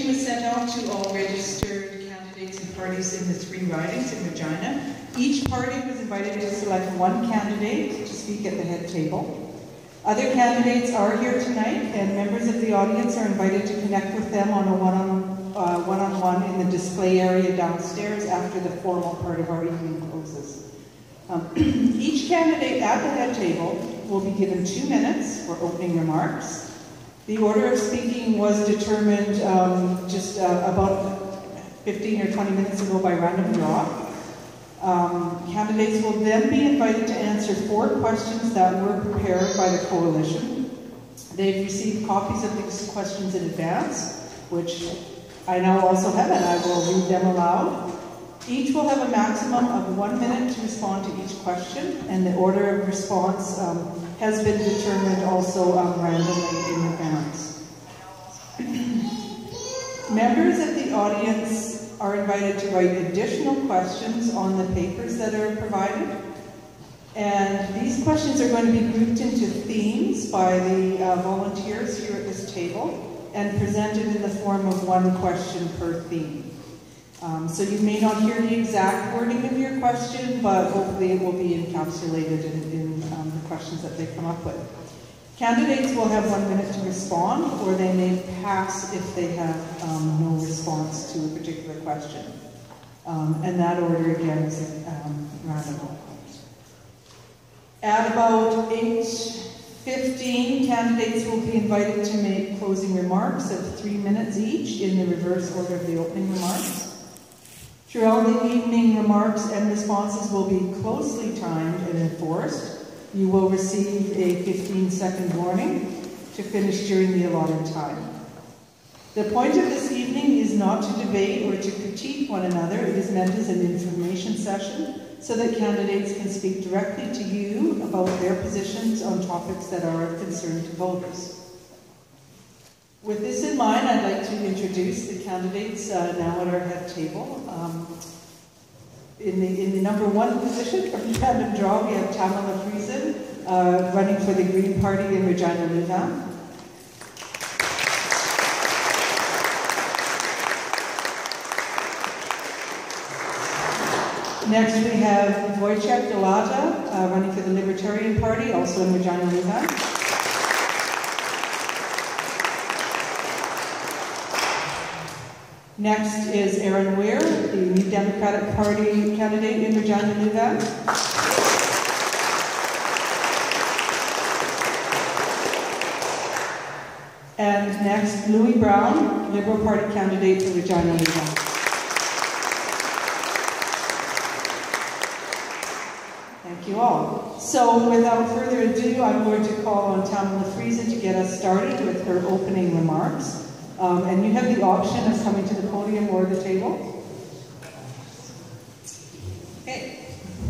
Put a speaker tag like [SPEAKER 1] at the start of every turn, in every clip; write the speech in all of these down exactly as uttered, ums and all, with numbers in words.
[SPEAKER 1] invitation was sent out to all registered candidates and parties in the three ridings in Regina. Each party was invited to select one candidate to speak at the head table. Other candidates are here tonight, and members of the audience are invited to connect with them on a one-on, uh, one-on-one in the display area downstairs after the formal part of our evening closes. Um, each candidate at the head table will be given two minutes for opening remarks. The order of speaking was determined um, just uh, about fifteen or twenty minutes ago by random draw. Um, candidates will then be invited to answer four questions that were prepared by the coalition. They've received copies of these questions in advance, which I now also have, and I will read them aloud. Each will have a maximum of one minute to respond to each question, and the order of response um, has been determined also um, randomly in advance. Members of the audience are invited to write additional questions on the papers that are provided. And these questions are going to be grouped into themes by the uh, volunteers here at this table and presented in the form of one question per theme. Um, so you may not hear the exact wording of your question, but hopefully it will be encapsulated in, in um, the questions that they come up with. Candidates will have one minute to respond, or they may pass if they have um, no response to a particular question. Um, and that order, again, is um, random. At about eight fifteen, candidates will be invited to make closing remarks of three minutes each in the reverse order of the opening remarks. Throughout the evening, remarks and responses will be closely timed and enforced. You will receive a fifteen second warning to finish during the allotted time. The point of this evening is not to debate or to critique one another. It is meant as an information session so that candidates can speak directly to you about their positions on topics that are of concern to voters. With this in mind, I'd like to introduce the candidates uh, now at our head table. Um, In the, in the number one position from random draw, we have Tamala Friesen, uh, running for the Green Party in Regina Louvain. Next we have Wojciech Dolata, uh, running for the Libertarian Party, also in Regina Louvain. Next is Aaron Weir, the New Democratic Party candidate in Regina Louvain. And next, Louis Brown, Liberal Party candidate for Regina Louvain. Thank you all. So without further ado, I'm going to call on Tamala Friesen to get us started with her opening remarks. Um, and you have the option of coming to the podium or the table. Okay.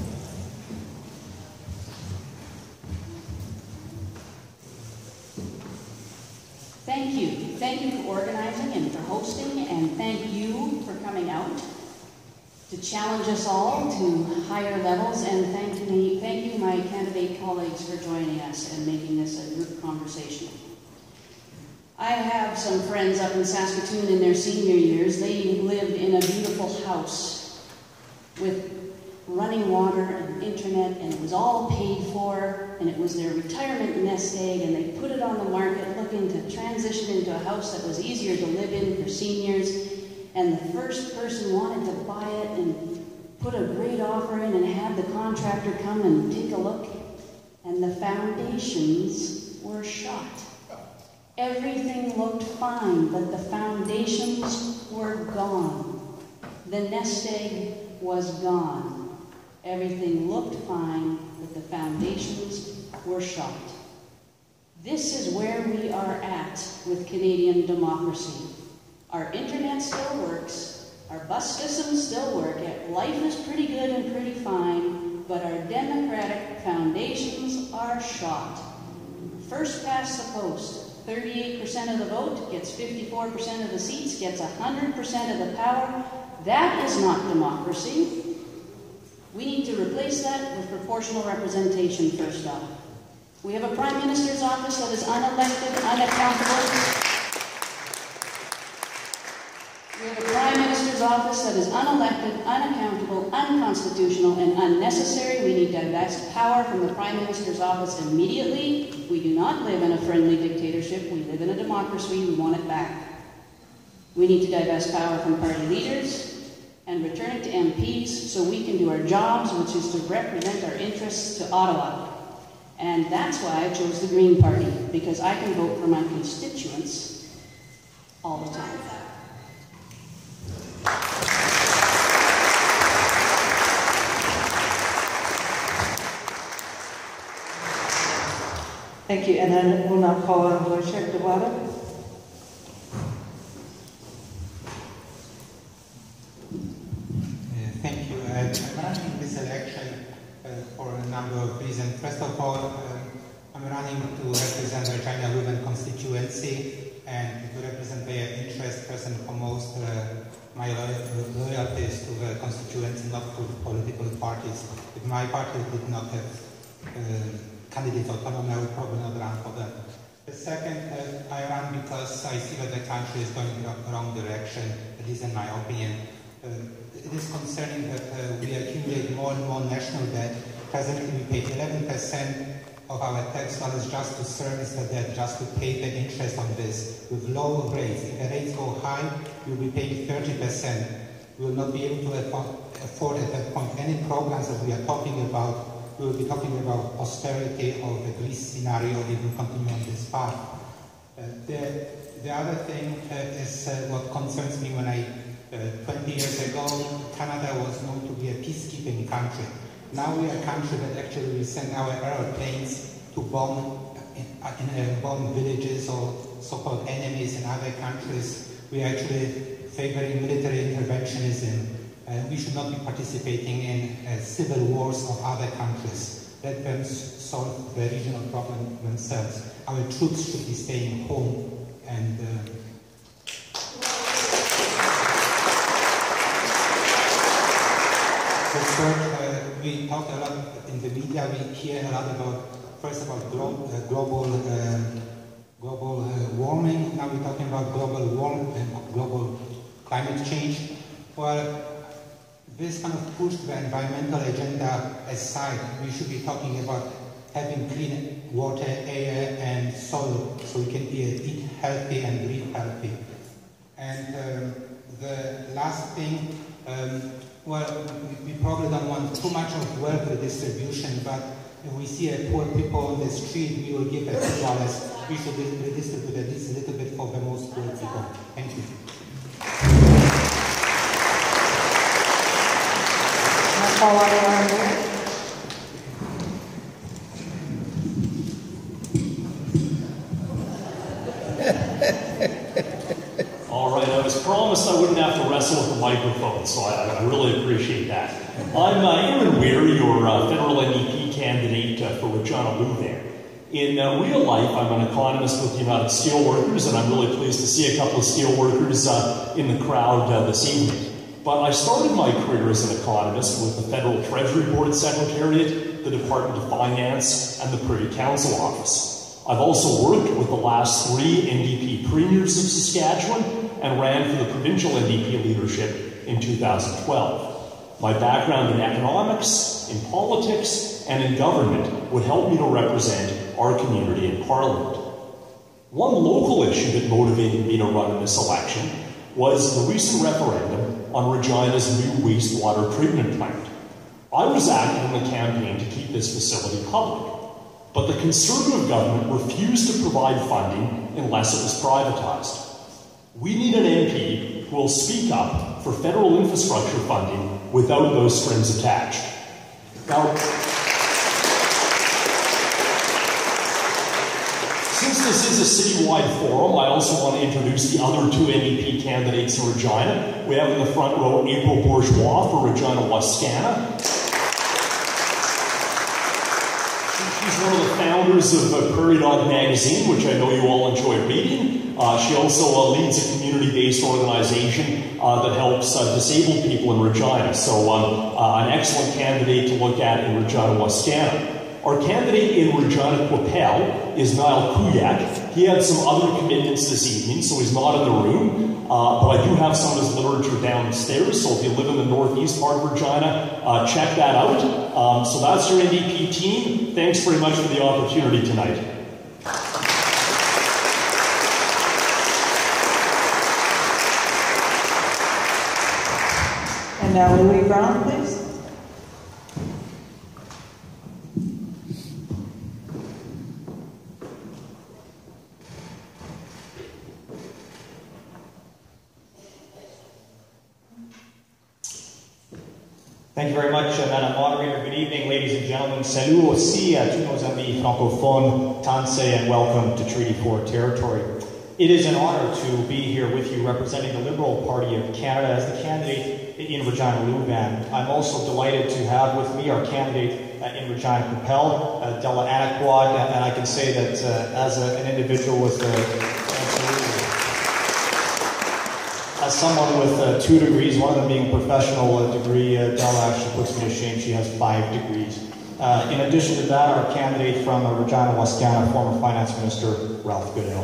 [SPEAKER 2] Thank you. Thank you for organizing and for hosting, and thank you for coming out to challenge us all to higher levels, and thank me, thank you, my candidate colleagues, for joining us and making this a group conversation. I have some friends up in Saskatoon in their senior years. They lived in a beautiful house with running water and internet, and it was all paid for, and it was their retirement nest egg, and they put it on the market looking to transition into a house that was easier to live in for seniors, and the first person wanted to buy it and put a great offer in and have the contractor come and take a look, and the foundations were shot. Everything looked fine, but the foundations were gone. The nest egg was gone. Everything looked fine, but the foundations were shot. This is where we are at with Canadian democracy. Our internet still works, our bus systems still work, life is pretty good and pretty fine, but our democratic foundations are shot. First past the post. thirty-eight percent of the vote, gets fifty-four percent of the seats, gets one hundred percent of the power. That is not democracy. We need to replace that with proportional representation first off. We have a Prime Minister's office that is unelected, unaccountable. We have a Prime Minister's office that is unelected, unaccountable, unconstitutional, and unnecessary. We need to divest power from the Prime Minister's office immediately. We do not live in a friendly dictatorship. We live in a democracy. We want it back. We need to divest power from party leaders and return it to M Ps so we can do our jobs, which is to represent our interests to Ottawa. And that's why I chose the Green Party, because I can vote for my constituents all the time.
[SPEAKER 1] Thank you, and then we'll now call on Wojciech Dowada.
[SPEAKER 3] Thank you. Uh, I'm running this election uh, for a number of reasons. First of all, um, I'm running to represent the Regina Leuven constituency and to represent their interest, first and foremost. Uh, my lo loyalty is to the constituency, not to political parties. If my party did not have uh, candidates autonomy, I would probably not run for them. The second, uh, I run because I see that the country is going in the wrong direction, at least in my opinion. Uh, it is concerning that uh, we accumulate more and more national debt. Presently, we pay eleven percent of our tax dollars just to service the debt, just to pay the interest on this, with low rates. If the rates go high, we will be paying thirty percent. We will not be able to afford at that point any programs that we are talking about. We will be talking about austerity or the Greece scenario if we continue on this path. Uh, the, the other thing uh, is uh, what concerns me when I Uh, twenty years ago, Canada was known to be a peacekeeping country. Now we are a country that actually will send our airplanes to bomb, in, in, uh, bomb villages or so-called enemies in other countries. We are actually favoring military interventionism. Uh, we should not be participating in uh, civil wars of other countries. Let them solve the regional problem themselves. Our troops should be staying home and uh, So third, uh, we talk a lot in the media, we hear a lot about, first about glo uh, global, uh, global uh, warming, now we're talking about global warming and global climate change. Well, this kind of pushed the environmental agenda aside. We should be talking about having clean water, air, and soil, so we can be, eat healthy and breathe healthy. And um, the last thing, um, well, we probably don't want too much of wealth redistribution, but if we see a poor people on the street, we will give a few dollars. We should redistribute at least a little bit for the most poor people. Thank you.
[SPEAKER 4] All right, I was promised I wouldn't have to wrestle with the microphone, so I, I really appreciate that. I'm uh, Aaron Weir, your uh, federal N D P candidate uh, for Regina Leuven. In uh, real life, I'm an economist with the United Steelworkers, and I'm really pleased to see a couple of steelworkers uh, in the crowd uh, this evening. But I started my career as an economist with the Federal Treasury Board Secretariat, the Department of Finance, and the Privy Council Office. I've also worked with the last three N D P premiers of Saskatchewan and ran for the provincial N D P leadership in two thousand twelve. My background in economics, in politics, and in government would help me to represent our community in Parliament. One local issue that motivated me to run in this election was the recent referendum on Regina's new wastewater treatment plant. I was active in the campaign to keep this facility public, but the Conservative government refused to provide funding unless it was privatized. We need an M P who will speak up for federal infrastructure funding without those strings attached. Now, since this is a citywide forum, I also want to introduce the other two N D P candidates in Regina. We have in the front row April Bourgeois for Regina Wascana. She's one of the founders of uh, Prairie Dog Magazine, which I know you all enjoy reading. Uh, she also uh, leads a community-based organization uh, that helps uh, disabled people in Regina. So um, uh, an excellent candidate to look at in Regina Wascana. Our candidate in Regina Qu'Appelle is Niall Kuyak. He had some other commitments this evening, so he's not in the room. Uh, but I do have some of his literature downstairs, so if you live in the northeast part of Regina, uh, check that out. Um, so that's your N D P team. Thanks very much for the opportunity tonight.
[SPEAKER 1] And now Louis Brown, please.
[SPEAKER 5] Thank you very much, uh, Madam Moderator. Good evening, ladies and gentlemen. Salut aussi à tous nos amis francophones, Tanse, and welcome to Treaty four territory. It is an honor to be here with you representing the Liberal Party of Canada as the candidate in Regina Louvain. I'm also delighted to have with me our candidate uh, in Regina Qu'Appelle, uh, Della Anaquad, and I can say that uh, as a, an individual with uh, As someone with uh, two degrees, one of them being a professional uh, degree, uh, Della actually puts me to shame. She has five degrees. Uh, in addition to that, our candidate from uh, Regina Wascana, former Finance Minister Ralph Goodale.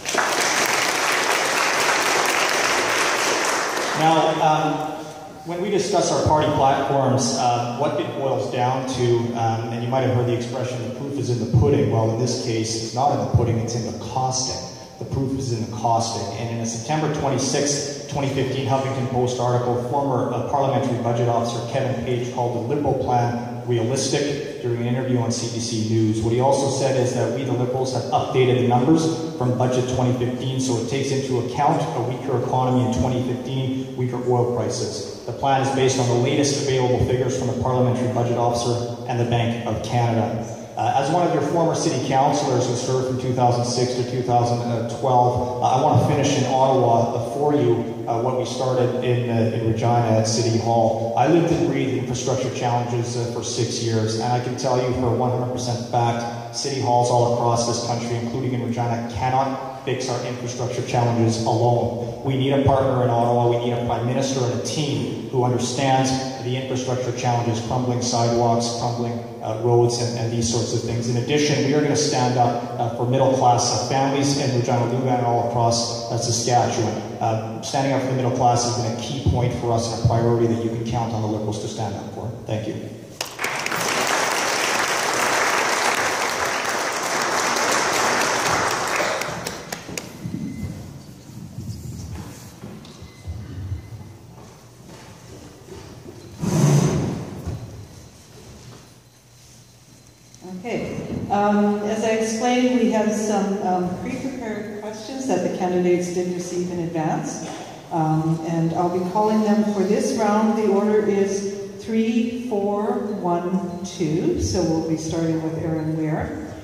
[SPEAKER 5] Now, um, when we discuss our party platforms, uh, what it boils down to, um, and you might have heard the expression, the proof is in the pudding. Well, in this case, it's not in the pudding, it's in the costing. The proof is in the costing. And in a September twenty-sixth, twenty fifteen Huffington Post article, former uh, parliamentary budget officer Kevin Page called the Liberal plan realistic during an interview on C B C News. What he also said is that we, the Liberals, have updated the numbers from budget twenty fifteen, so it takes into account a weaker economy in twenty fifteen, weaker oil prices. The plan is based on the latest available figures from the parliamentary budget officer and the Bank of Canada. Uh, as one of your former city councillors who served from two thousand six to two thousand twelve, uh, I want to finish in Ottawa uh, for you uh, what we started in, uh, in Regina at City Hall. I lived and breathed infrastructure challenges uh, for six years, and I can tell you for one hundred percent fact, city halls all across this country, including in Regina, cannot fix our infrastructure challenges alone. We need a partner in Ottawa, we need a Prime Minister and a team who understands the infrastructure challenges, crumbling sidewalks, crumbling uh, roads, and, and these sorts of things. In addition, we are going to stand up uh, for middle-class uh, families in Regina Louvain and all across uh, Saskatchewan. Uh, standing up for the middle class has been a key point for us and a priority that you can count on the Liberals to stand up for. Thank you.
[SPEAKER 1] Um, as I explained, we have some um, pre-prepared questions that the candidates did receive in advance. Um, and I'll be calling them for this round. The order is three, four, one, two. So we'll be starting with Aaron Ware.